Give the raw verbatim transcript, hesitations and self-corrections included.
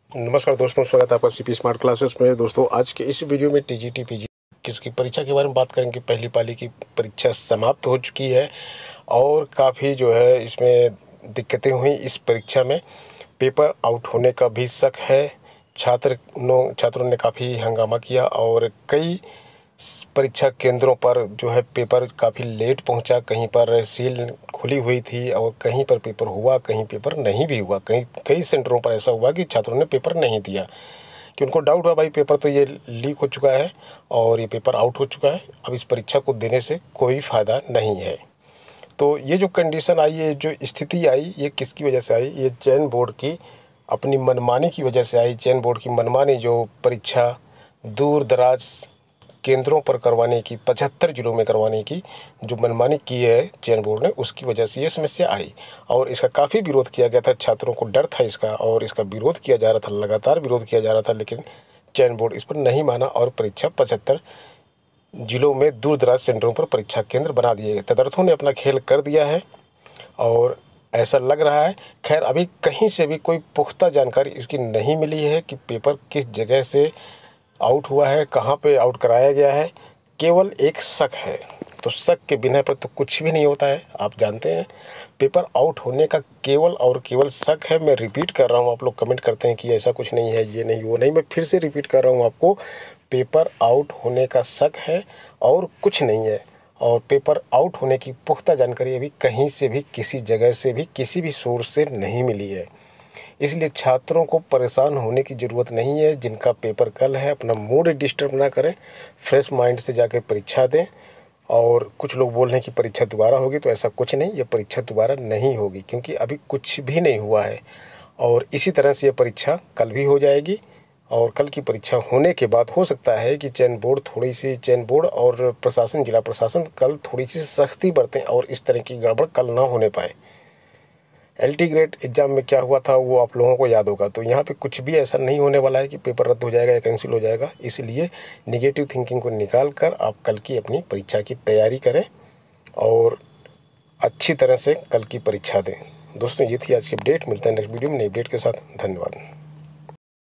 नमस्कार दोस्तों, स्वागत है आपका सीपी स्मार्ट क्लासेस में। दोस्तों आज के इस वीडियो में टीजीटी पीजी किसकी परीक्षा के बारे में बात करेंगे। पहली पाली की परीक्षा समाप्त हो चुकी है और काफ़ी जो है इसमें दिक्कतें हुई। इस परीक्षा में पेपर आउट होने का भी शक है। छात्र नो छात्रों ने काफ़ी हंगामा किया और कई परीक्षा केंद्रों पर जो है पेपर काफ़ी लेट पहुंचा। कहीं पर सील खुली हुई थी और कहीं पर पेपर हुआ, कहीं पेपर नहीं भी हुआ। कहीं कई सेंटरों पर ऐसा हुआ कि छात्रों ने पेपर नहीं दिया कि उनको डाउट हुआ भाई पेपर तो ये लीक हो चुका है और ये पेपर आउट हो चुका है, अब इस परीक्षा को देने से कोई फ़ायदा नहीं है। तो ये जो कंडीशन आई, ये जो स्थिति आई, ये किसकी वजह से आई? ये चयन बोर्ड की अपनी मनमानी की वजह से आई। चयन बोर्ड की मनमानी जो परीक्षा दूर दराज केंद्रों पर करवाने की, पचहत्तर जिलों में करवाने की जो मनमानी की है चयन बोर्ड ने, उसकी वजह से ये समस्या आई और इसका काफ़ी विरोध किया गया था। छात्रों को डर था इसका और इसका विरोध किया जा रहा था, लगातार विरोध किया जा रहा था, लेकिन चयन बोर्ड इस पर नहीं माना और परीक्षा पचहत्तर जिलों में दूर दराज सेंटरों पर परीक्षा केंद्र बना दिए गए। तदर्थों ने अपना खेल कर दिया है और ऐसा लग रहा है। खैर अभी कहीं से भी कोई पुख्ता जानकारी इसकी नहीं मिली है कि पेपर किस जगह से आउट हुआ है, कहाँ पे आउट कराया गया है। केवल एक शक है, तो शक के बिना पर तो कुछ भी नहीं होता है। आप जानते हैं पेपर आउट होने का केवल और केवल शक है। मैं रिपीट कर रहा हूँ, आप लोग कमेंट करते हैं कि ऐसा कुछ नहीं है, ये नहीं वो नहीं। मैं फिर से रिपीट कर रहा हूँ आपको, पेपर आउट होने का शक है और कुछ नहीं है। और पेपर आउट होने की पुख्ता जानकारी अभी कहीं से भी, किसी जगह से भी, किसी भी सोर्स से नहीं मिली है। इसलिए छात्रों को परेशान होने की ज़रूरत नहीं है। जिनका पेपर कल है, अपना मूड डिस्टर्ब ना करें, फ्रेश माइंड से जाकर परीक्षा दें। और कुछ लोग बोल रहे हैं कि परीक्षा दोबारा होगी, तो ऐसा कुछ नहीं, ये परीक्षा दोबारा नहीं होगी क्योंकि अभी कुछ भी नहीं हुआ है। और इसी तरह से ये परीक्षा कल भी हो जाएगी और कल की परीक्षा होने के बाद हो सकता है कि चयन बोर्ड थोड़ी सी चयन बोर्ड और प्रशासन, जिला प्रशासन कल थोड़ी सी सख्ती बरतें और इस तरह की गड़बड़ कल ना होने पाए। एलटी ग्रेड एग्ज़ाम में क्या हुआ था वो आप लोगों को याद होगा। तो यहाँ पे कुछ भी ऐसा नहीं होने वाला है कि पेपर रद्द हो जाएगा या कैंसिल हो जाएगा। इसलिए निगेटिव थिंकिंग को निकाल कर आप कल की अपनी परीक्षा की तैयारी करें और अच्छी तरह से कल की परीक्षा दें। दोस्तों ये थी आज की अपडेट। मिलता है नेक्स्ट वीडियो में नई अपडेट के साथ। धन्यवाद।